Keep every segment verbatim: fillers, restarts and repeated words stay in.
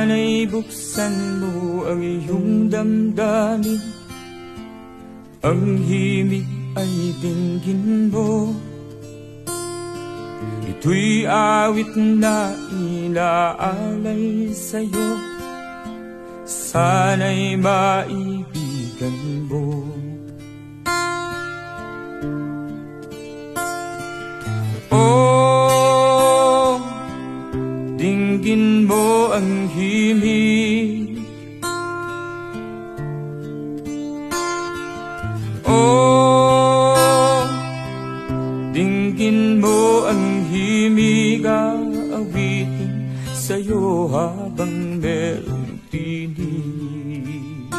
Sana'y buksan mo ang iyong damdamin, ang himig ay dinggin mo. Ito'y awit na inaalay sa'yo, sana'y maibigan mo. Oh, dinggin mo ang himig. Oh, dinggin mo ang himig, aawitin sa'yo habang merong tinig.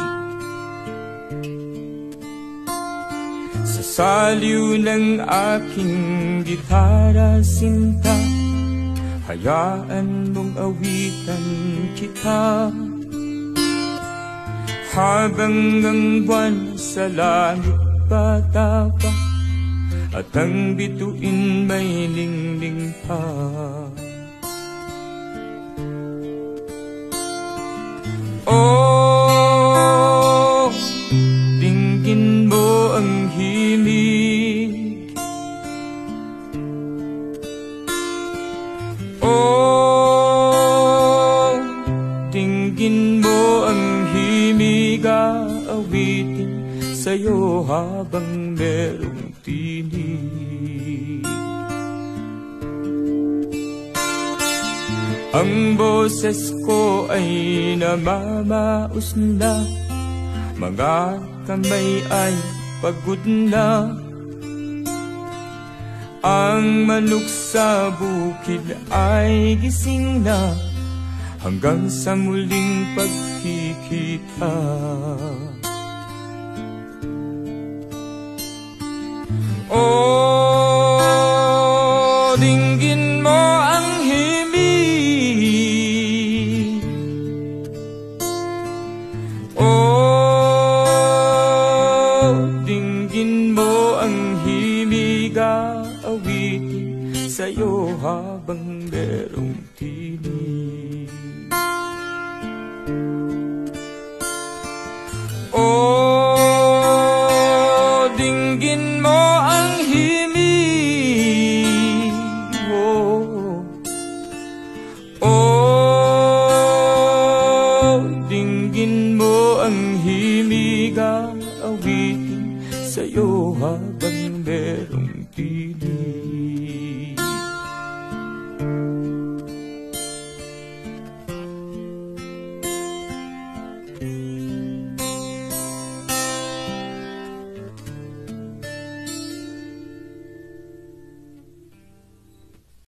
Sa saliw ng aking gitara sinta, hayaan mong awitan kita, habang ang buwan sa langit patapa at ang bituin may ningning pa. Oh, dinggin mo ang himig. Oh, dinggin mo ang himig, aawitin sa'yo habang merong tinig. Ang boses ko ay namamaos na, mga kamay ay pagod na, ang manok sa bukid ay gising na, hanggang sa muling pagkikita. Oh, dinggin mo ang himig. Oh, dinggin mo ang himig, aawitin sa'yo habang merong tinig. Oh, dinggin mo ang himig. Oh, oh, dinggin mo ang himig, aawitin sa'yo habang merong tinig.